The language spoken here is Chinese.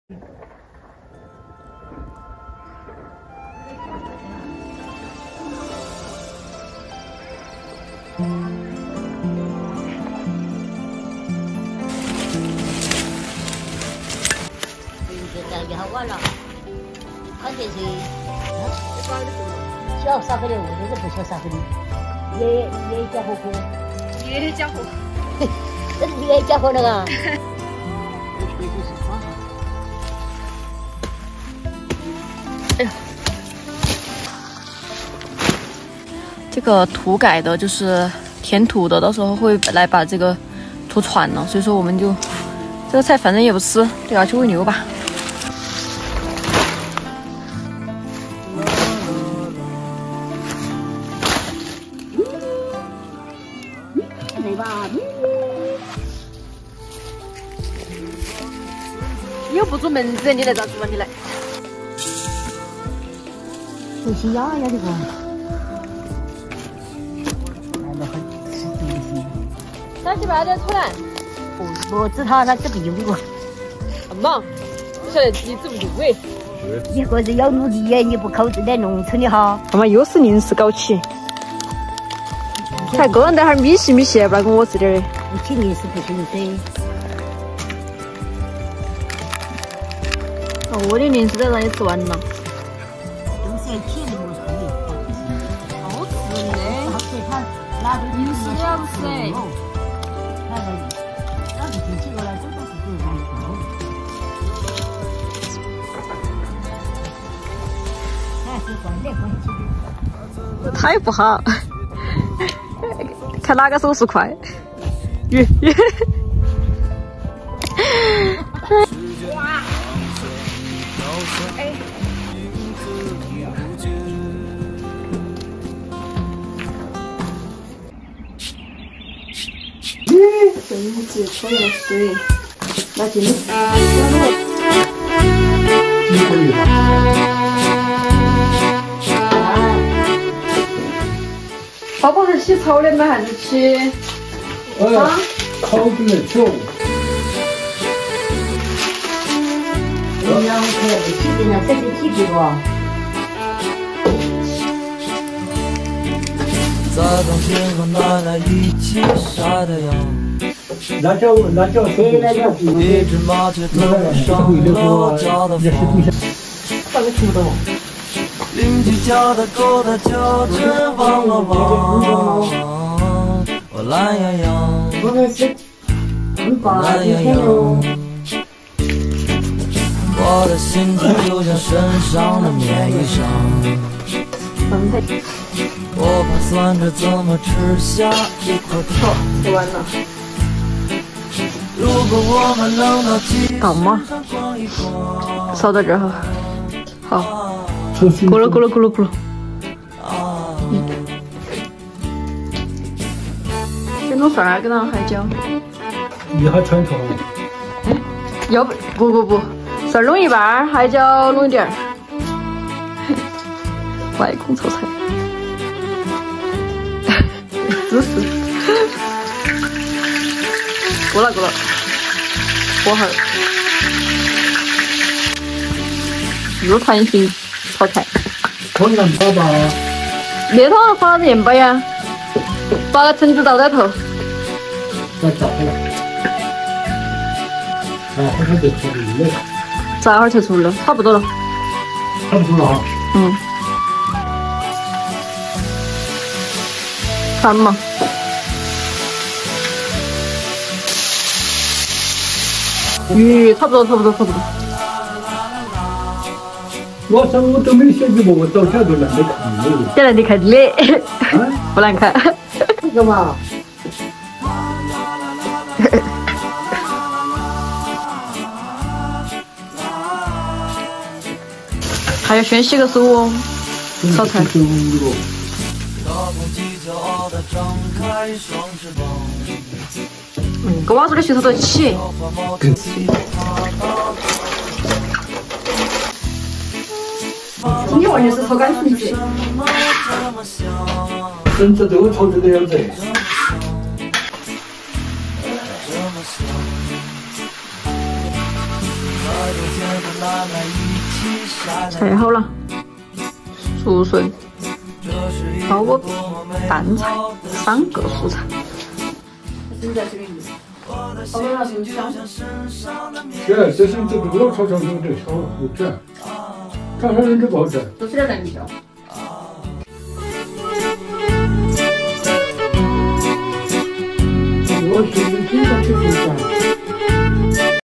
也好晚了，看电视。小沙河的，我这是不小沙河的，也加火锅， 也加火， 这是也加火那个。 哎呀，这个土改的就是填土的，到时候会来把这个土铲了，所以说我们就这个菜反正也不吃，就要去喂牛吧。 又不出门子，你来咋子嘛？你来。 有些鸭呀，这个。来了，吃东西。 三七八点出来。 我知他这个用过。 妈，你晓得自己走不路哎。 一个人要努力呀，你不靠在农村的哈。 他妈又是临时搞起。还个人在那儿咪西，不然跟我吃点儿。 你去临时不行的。 我的零食都让你吃完了。 都是甜的，我说的。 好吃的。 好吃，他拿着零食也不吃哎。 那个，那是进去过来，这都是自己搞。还是关来关去的。 太不好。看哪个手速快。哇！ 哎，绳子抽了水，拿进去。 你可以吧？ 宝宝是洗头的吗？还是洗？啊？ 烤的酒。 两块起的呢，这是几的不？ 在冬天和奶奶一起晒太阳， 辣椒谁来着？ 一只麻雀登上了家的房， 咋个听不懂？ 邻居家的狗它叫着汪汪汪，我懒洋洋， 我们是懒洋洋。 我的心情就像身上的棉衣裳，我盘算着怎么吃下一块糖。 吃完了。 如果我们能到集搞吗？烧到这儿哈。好。咕噜咕噜咕噜咕噜。先弄蒜儿，给上海椒。 你还穿透？ 要不。 蒜弄一半，海椒弄一点儿。外公炒菜，姿势。过了，过会儿。又团形炒菜。 可能爸爸。 那头放盐巴呀，把橙子倒在头。 再炸了。然后它就出炉了。 炸会儿就出了，差不多了。 差不多了哈。 嗯。看嘛。差不多。 我想我都没写字幕，我早晓得懒得看了。 现在你看的，不难看。 这个嘛。 还要先洗个手哦，炒菜。跟娃子的洗头都起。今天完全是炒干橙子。 橙子都炒这个样子。 菜好了，竹笋、包锅皮、蛋菜3个蔬菜。现在这个意思。好了，就香。 这是这个老潮州有这小不吃，潮州人这不好吃。 都是点蛋椒。 我听说吃不惯。